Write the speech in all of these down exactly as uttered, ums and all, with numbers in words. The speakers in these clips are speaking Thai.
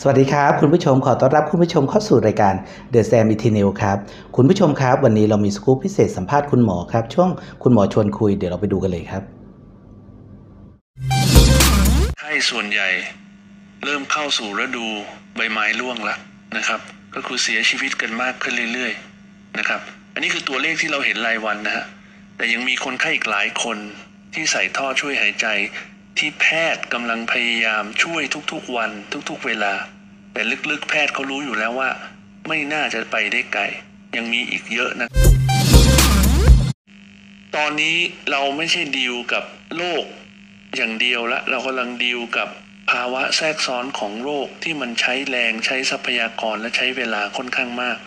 สวัสดีครับคุณผู้ชมขอต้อนรับคุณผู้ชมเข้าสู่รายการ The Sam Eternal ครับคุณผู้ชมครับวันนี้เรามีสกู๊ปพิเศษสัมภาษณ์คุณหมอครับช่วงคุณหมอชวนคุยเดี๋ยวเราไปดูกันเลยครับไข้ส่วนใหญ่เริ่มเข้าสู่ฤดูใบไม้ร่วงแล้วนะครับก็คือเสียชีวิตกันมากขึ้นเรื่อยๆนะครับอันนี้คือตัวเลขที่เราเห็นรายวันนะฮะแต่ยังมีคนไข้อีกหลายคนที่ใส่ท่อช่วยหายใจที่แพทย์กำลังพยายามช่วยทุกๆวันทุกๆเวลาแต่ลึกๆแพทย์เขารู้อยู่แล้วว่าไม่น่าจะไปได้ไกลยังมีอีกเยอะนะตอนนี้เราไม่ใช่ดีลกับโรคอย่างเดียวละเรากำลังดีลกับภาวะแทรกซ้อนของโรคที่มันใช้แรงใช้ทรัพยากรและใช้เวลาค่อนข้างมาก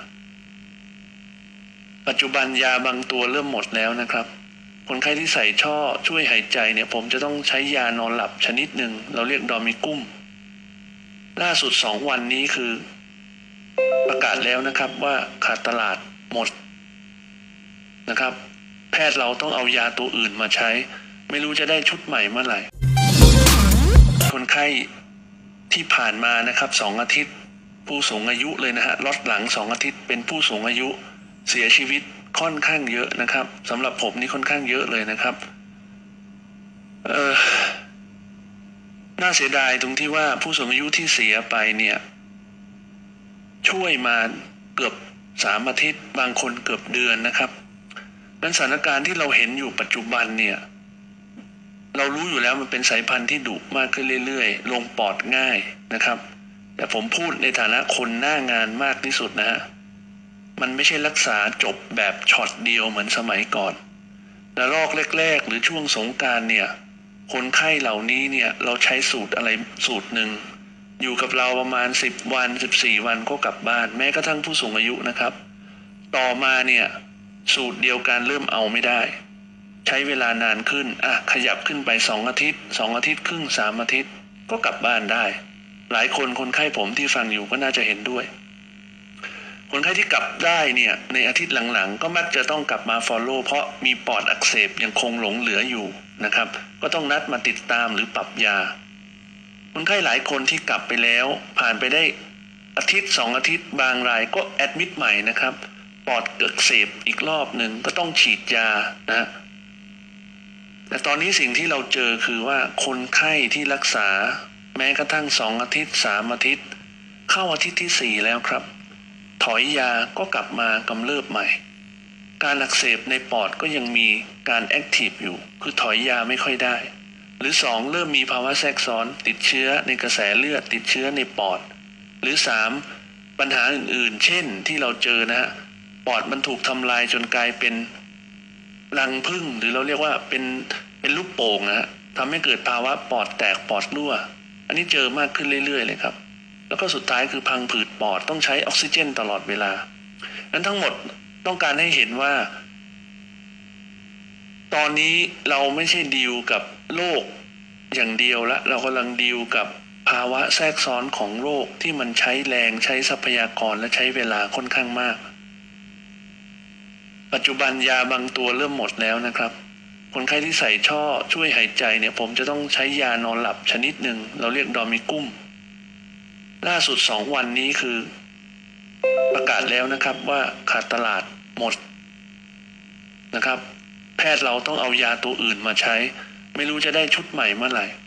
ปัจจุบันยาบางตัวเริ่มหมดแล้วนะครับคนไข้ที่ใส่ช่อช่วยหายใจเนี่ยผมจะต้องใช้ยานอนหลับชนิดหนึ่งเราเรียกดอมิกุ้มล่าสุดสองวันนี้คือประกาศแล้วนะครับว่าขาดตลาดหมดนะครับแพทย์เราต้องเอายาตัวอื่นมาใช้ไม่รู้จะได้ชุดใหม่เมื่อไหร่คนไข้ที่ผ่านมานะครับสองอาทิตย์ผู้สูงอายุเลยนะฮะล็อตหลังสองอาทิตย์เป็นผู้สูงอายุเสียชีวิตค่อนข้างเยอะนะครับสำหรับผมนี่ค่อนข้างเยอะเลยนะครับเออน่าเสียดายตรงที่ว่าผู้สูงอายุที่เสียไปเนี่ยช่วยมาเกือบสามอาทิตย์บางคนเกือบเดือนนะครับนั้นสถานการณ์ที่เราเห็นอยู่ปัจจุบันเนี่ยเรารู้อยู่แล้วมันเป็นสายพันธุ์ที่ดุมากขึ้นเรื่อยๆลงปอดง่ายนะครับแต่ผมพูดในฐานะคนหน้างานมากที่สุดนะฮะมันไม่ใช่รักษาจบแบบช็อตเดียวเหมือนสมัยก่อนระลอกแรกๆหรือช่วงสงกรานต์เนี่ยคนไข้เหล่านี้เนี่ยเราใช้สูตรอะไรสูตรหนึ่งอยู่กับเราประมาณสิบวันสิบสี่วันก็กลับบ้านแม้กระทั่งผู้สูงอายุนะครับต่อมาเนี่ยสูตรเดียวกันเริ่มเอาไม่ได้ใช้เวลานานขึ้นอ่ะขยับขึ้นไปสองอาทิตย์สองอาทิตย์ครึ่งสามอาทิตย์ก็กลับบ้านได้หลายคนคนไข้ผมที่ฟังอยู่ก็น่าจะเห็นด้วยคนไข้ที่กลับได้เนี่ยในอาทิตย์หลังๆก็มักจะต้องกลับมา follow เพราะมีปอดอักเสบยังคงหลงเหลืออยู่นะครับก็ต้องนัดมาติดตามหรือปรับยาคนไข้หลายคนที่กลับไปแล้วผ่านไปได้อาทิตย์สองอาทิตย์บางรายก็แอดมิดใหม่นะครับปอดอักเสบอีกรอบหนึ่งก็ต้องฉีดยานะแต่ตอนนี้สิ่งที่เราเจอคือว่าคนไข้ที่รักษาแม้กระทั่งสองอาทิตย์สามอาทิตย์เข้าอาทิตย์ที่สี่แล้วครับถอยยาก็กลับมากำเริบใหม่การอักเสบในปอดก็ยังมีการแอคทีฟอยู่คือถอยยาไม่ค่อยได้หรือสองเริ่มมีภาวะแทรกซ้อนติดเชื้อในกระแสเลือดติดเชื้อในปอดหรือสามปัญหาอื่นๆเช่นที่เราเจอนะฮะปอดมันถูกทำลายจนกลายเป็นรังผึ้งหรือเราเรียกว่าเป็นเป็นลูกโป่งนะฮะทำให้เกิดภาวะปอดแตกปอดรั่วอันนี้เจอมากขึ้นเรื่อยๆเลยครับแล้วก็สุดท้ายคือพังผืดปอดต้องใช้ออกซิเจนตลอดเวลานั้นทั้งหมดต้องการให้เห็นว่าตอนนี้เราไม่ใช่ดีลกับโรคอย่างเดียวละเรากำลังดีลกับภาวะแทรกซ้อนของโรคที่มันใช้แรงใช้ทรัพยากรและใช้เวลาค่อนข้างมากปัจจุบันยาบางตัวเริ่มหมดแล้วนะครับคนไข้ที่ใส่ช่อช่วยหายใจเนี่ยผมจะต้องใช้ยานอนหลับชนิดหนึ่งเราเรียกดอมิกุ้มล่าสุดสองวันนี้คือประกาศแล้วนะครับว่าขาดตลาดหมดนะครับแพทย์เราต้องเอายาตัวอื่นมาใช้ไม่รู้จะได้ชุดใหม่เมื่อไหร่